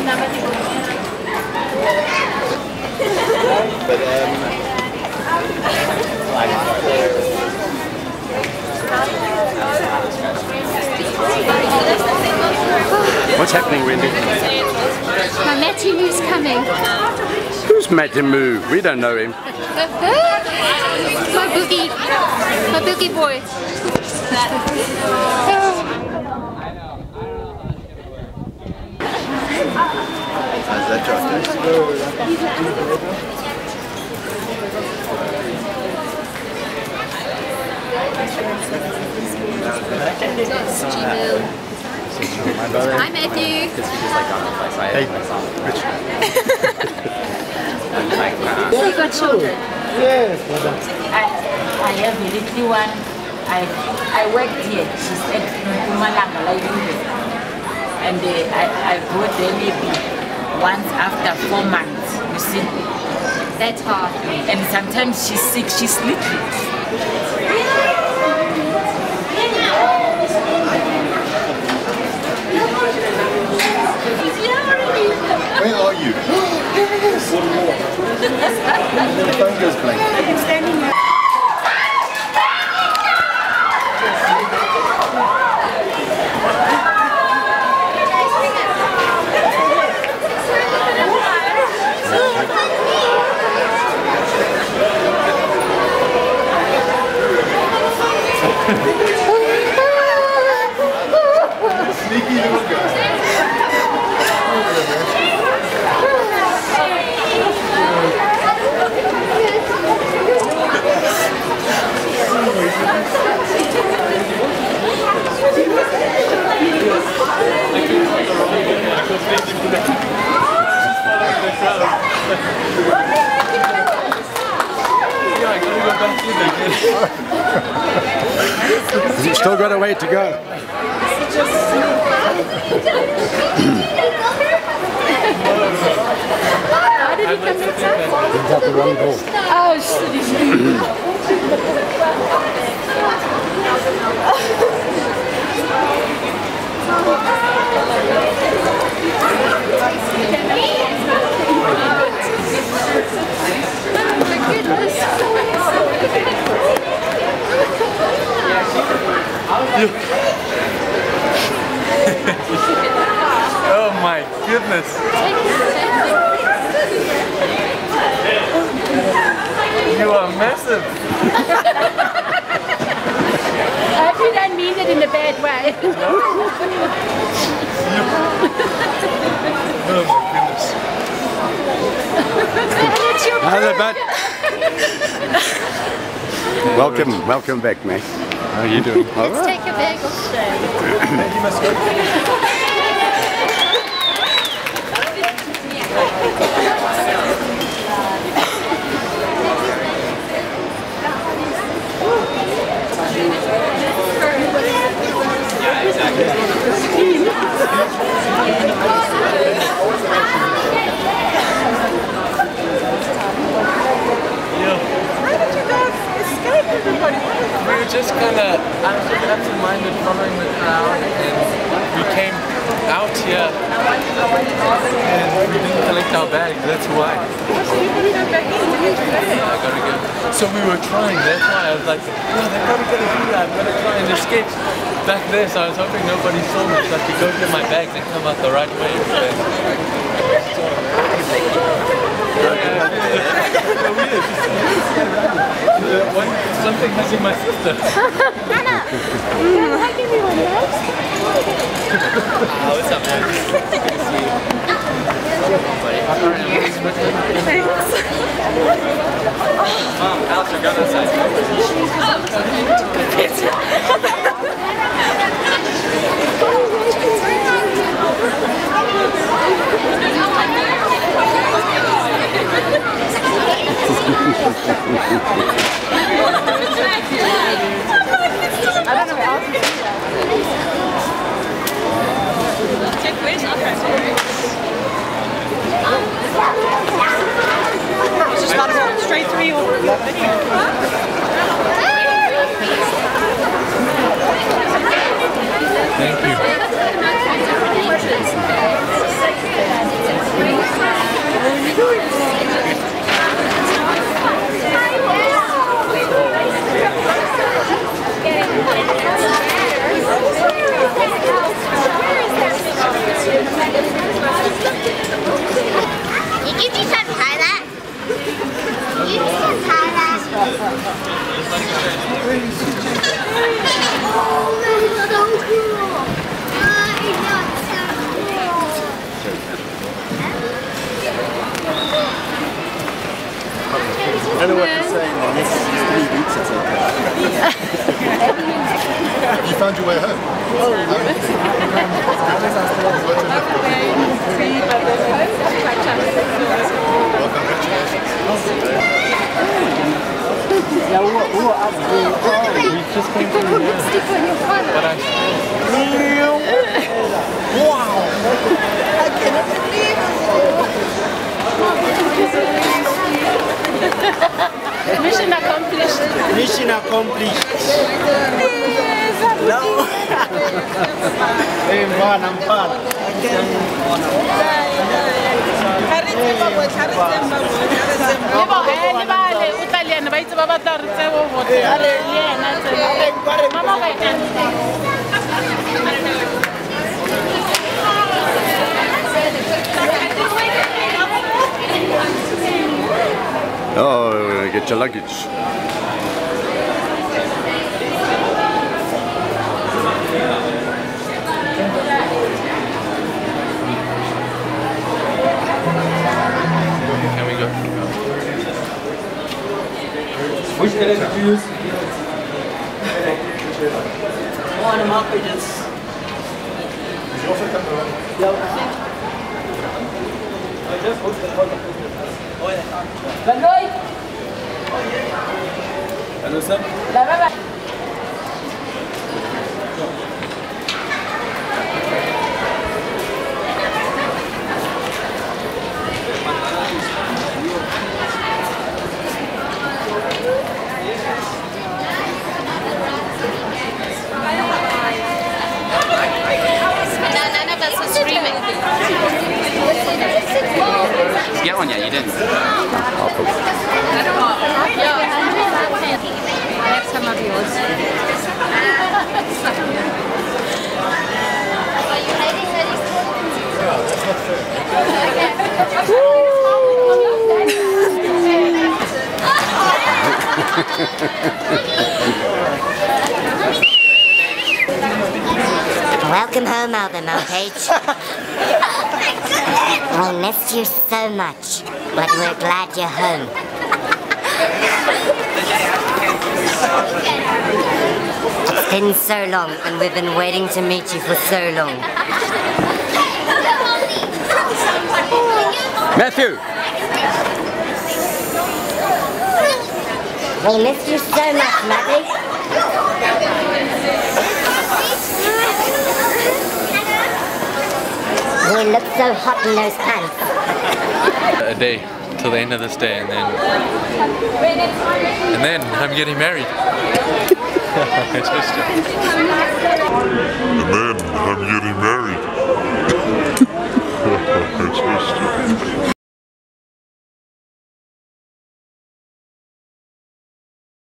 What's happening, Wendy? My Matty-Moo's coming. Who's Matty-Moo? We don't know him. My boogie boy. How's that Hi Matthew. Hey, Rich. You got children? Yes. I have a little one. I worked here. She said Mpumalanga like you. And I go there maybe once after 4 months. You see? That's hard. And sometimes she's sick. She's sleeping. Where are you? One more. The phone goes blank. I'm standing here. Sneaky little guy. You've still got a way to go. How did he come next time? He got the wrong ball. Oh, shit. Oh my goodness. You are massive. I hope you don't mean it in a bad way. Oh my goodness. Hello, bud. Welcome back, mate. How are you doing? Let's take a bag of We were just kind of absent-minded following the crowd, and we came out here and we didn't collect our bags, that's why. I gotta go. So we were trying, that's why I was like, no, they're probably gonna do that, I'm gonna try and escape back there, so I was hoping nobody saw me, so I could go get my bags and come out the right way. Something missing my sister. Anna! Can I give you one of those? What's up, man? Good to see you. Thanks. Alex, go outside. I don't know what else to do. Just let it go straight through your video. Thank you. don't know what to say in the next 3 weeks or something. You found your way home? Well, congratulations. Yeah, we just came from here. But Wow! I cannot believe it! Mission accomplished. Mission accomplished. No. Hey, man, I'm fine. Oh, get your luggage. can we go? Which electric do you use? One of Malpages. Did you also come around? I just hooked the phone. Hello, sir. None of us was screaming. Did you get one yet? You didn't? I have some of yours. Welcome home, Alvin Malpage. We missed you so much, but we're glad you're home. It's been so long, and we've been waiting to meet you for so long. Matthew! We missed you so much, Matty. You look so hot in those pants. A day till the end of this day, and then I'm getting married. It's just